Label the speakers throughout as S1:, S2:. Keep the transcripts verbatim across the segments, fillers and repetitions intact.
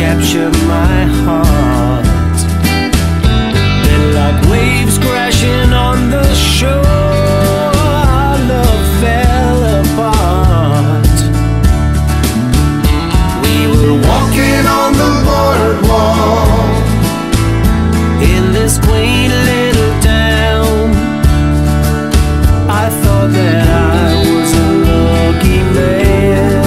S1: captured my heart. Then like waves crashing on the shore, our love fell apart. We were walking on the boardwalk in this quaint little town. I thought that I was a lucky man.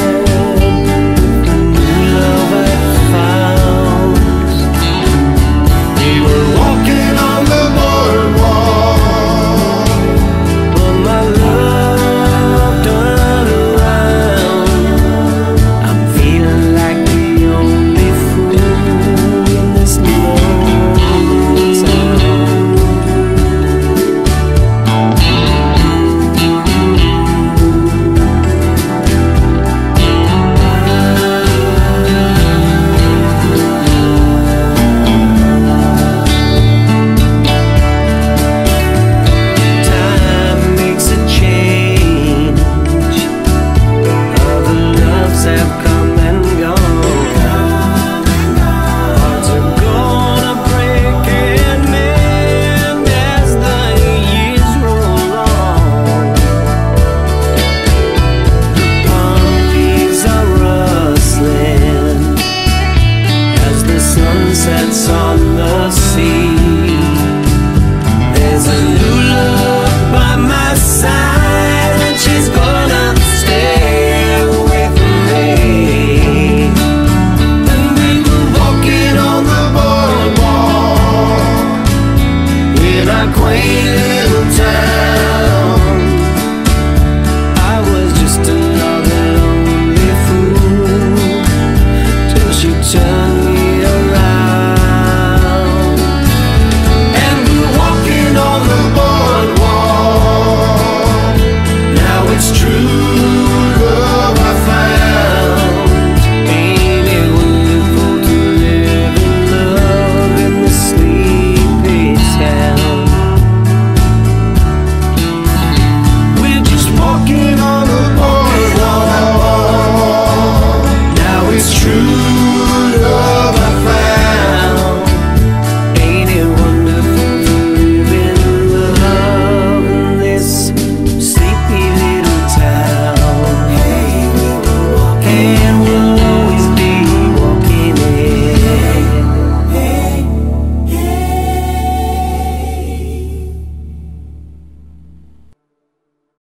S1: Sunsets on the sea. There's a new love by my side, and she's gonna stay with me. And we were walking on the boardwalk in our quaint little town. I was just another lonely fool till she turned me and